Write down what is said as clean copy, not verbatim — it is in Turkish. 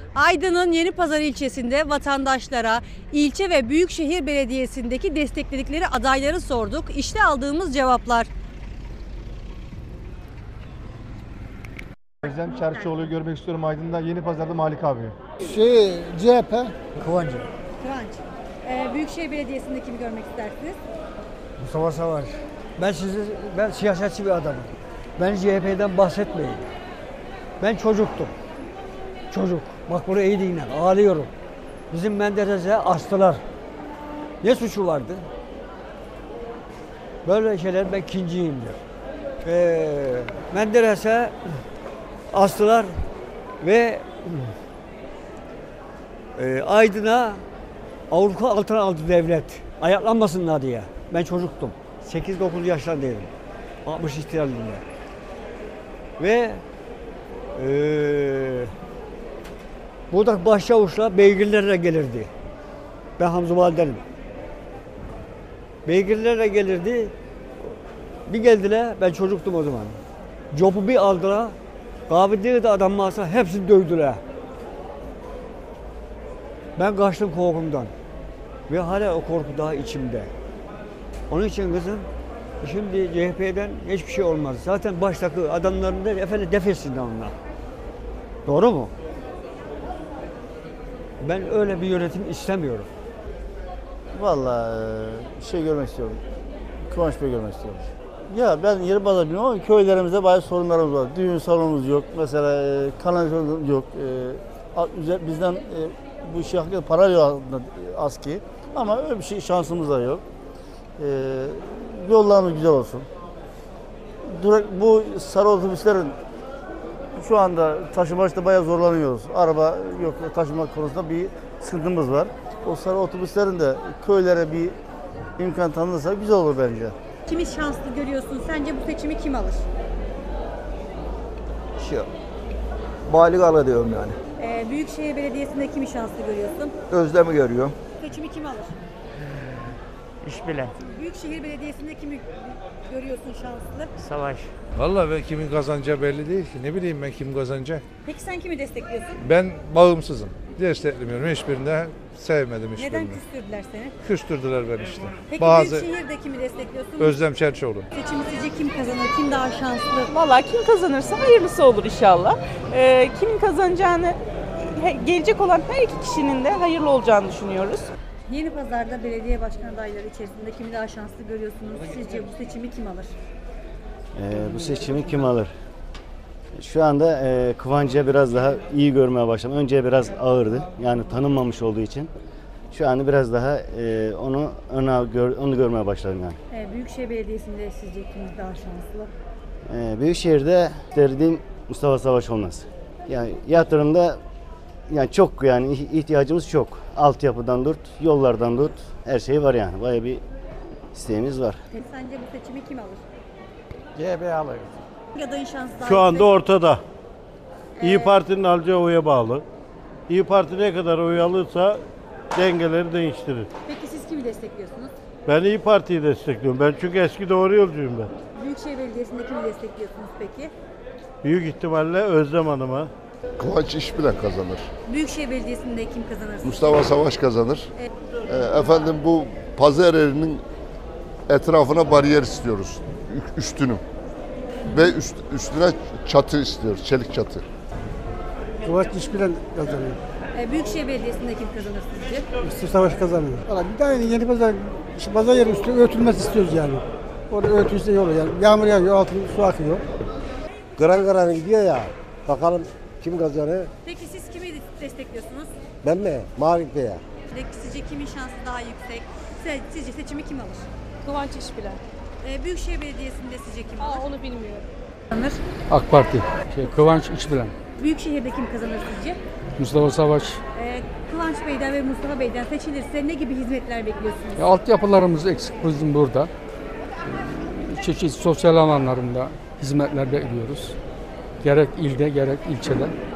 Aydın'ın Yenipazarı ilçesinde vatandaşlara ilçe ve büyükşehir belediyesindeki destekledikleri adayları sorduk. İşte aldığımız cevaplar. Özlem Çerçioğlu'yu görmek istiyorum Aydın'da, Yenipazar'da Malik abi. CHP. Kıvancı. Kıvanç. Büyükşehir Belediyesi'nde kimi görmek istersiniz? Mustafa Savaş. Ben siyasetçi bir adamım. Ben CHP'den bahsetmeyin. Ben çocuktum. Çocuk. Bak buraya iyi dinle. Ağlıyorum. Bizim Menderes'e astılar. Ne suçu vardı? Böyle şeyler ben ikinciyimdir. Menderes'e astılar ve Aydın'a Avrupa altına aldı devlet. Ayaklanmasınlar diye. Ben çocuktum. 8-9 yaşlarındaydım. 60 ihtilalinde. Ve burada başçavuşla beygirlerle gelirdi. Ben Hamza Valide'nim. Beygirlerle gelirdi. Bir geldiler, ben çocuktum o zaman. Copu bir aldılar. Kahvede de adam varsa hepsini dövdüler. Ben kaçtım korkumdan. Ve hala o korku daha içimde. Onun için kızım, şimdi CHP'den hiçbir şey olmaz. Zaten baştaki adamların da efendim defetsinler onlar. Doğru mu? Ben öyle bir yönetim istemiyorum. Vallahi şey görmek istiyorum. Kıvanç Bey görmek istiyorum. Ya ben yeri bazı bilmiyorum ama köylerimizde bazı sorunlarımız var. Düğün salonumuz yok. Mesela kanalizasyon yok. Bizden bu işe hakkında para yok aski. Ama öyle bir şey şansımız da yok. Yollarımız güzel olsun. Bu sarı otobüslerin şu anda taşımaçta bayağı zorlanıyoruz. Araba yok, taşıma konusunda bir sıkıntımız var. O sarı otobüslerin de köylere bir imkan tanınırsa güzel olur bence. Kimi şanslı görüyorsun? Sence bu seçimi kim alır? Malik Ağa'la diyorum yani. Büyükşehir Belediyesi'nde kimi şanslı görüyorsun? Özlem'i görüyorum. Seçimi kim alır? İşbilen. Büyükşehir Belediyesi'nde kimi görüyorsun şanslı? Savaş. Vallahi ben kimin kazanacağı belli değil ki. Ne bileyim ben kim kazanacak. Peki sen kimi destekliyorsun? Ben bağımsızım. Desteklemiyorum. Hiçbirinde sevmedim hiçbirini. Neden küstürdüler seni? Küstürdüler beni işte. Peki Bazı Büyükşehir'de kimi destekliyorsun? Özlem Çerçioğlu. Seçimi sizce kim kazanır? Kim daha şanslı? Vallahi kim kazanırsa hayırlısı olur inşallah. Kimin kazanacağını gelecek olan her iki kişinin de hayırlı olacağını düşünüyoruz. Yenipazar'da belediye başkan adayları içerisinde kimi daha şanslı görüyorsunuz? Sizce bu seçimi kim alır? Bu seçimi kim alır? Şu anda Kıvanç'a biraz daha iyi görmeye başladım. Önce biraz ağırdı. Yani tanınmamış olduğu için. Şu anda biraz daha onu görmeye başladım yani. Büyükşehir Belediyesi'nde sizce kim daha şanslı? Büyükşehir'de dediğim Mustafa Savaş olmaz. Yani yatırımda yani çok yani ihtiyacımız çok. Altyapıdan tut, yollardan tut, her şey var yani. Bayağı bir isteğimiz var. Peki sence bu seçimi kim alır? CHP alır. Adayın şansı daha Şu anda yüksek. ortada. İyi Parti'nin alacağı oya bağlı. İyi Parti ne kadar oy alırsa dengeleri değiştirir. Peki siz kimi destekliyorsunuz? Ben İyi Parti'yi destekliyorum. Ben çünkü eski doğru yolcuyum ben. Büyükşehir Belediyesi'nde kimi destekliyorsunuz peki? Büyük ihtimalle Özlem Hanım'a. Kıvanç İşbilen kazanır. Büyükşehir Belediyesi'nde kim kazanır? Mustafa Savaş kazanır. Efendim bu pazar yerinin etrafına bariyer istiyoruz. Üstünü. Ve üstüne çatı istiyoruz. Çelik çatı. Kıvanç İşbilen kazanıyor. Büyükşehir Belediyesi'nde kim kazanır sizce? Mustafa Savaş kazanıyor. Valla bir daha yeni pazar yeri üstü örtülmesi istiyoruz yani. Orada örtülse iyi olur yani. Yağmur yağıyor, altın su akıyor. Kıran gidiyor ya. Bakalım kim kazanır? Peki siz kimi destekliyorsunuz? Ben mi? Malik Bey'e. Peki sizce kimin şansı daha yüksek? Sizce seçimi kim alır? Kıvanç İşbilen. Büyükşehir Belediyesi'nde sizce kim alır? Onu bilmiyorum. Kazanır. AK Parti. Kıvanç İşbilen. Büyükşehir'de kim kazanır sizce? Mustafa Savaş. Kıvanç Bey'den ve Mustafa Bey'den seçilirse ne gibi hizmetler bekliyorsunuz? Altyapılarımız eksik bizim burada. Çeşitli sosyal alanlarında hizmetler bekliyoruz. Gerek ilde gerek ilçede.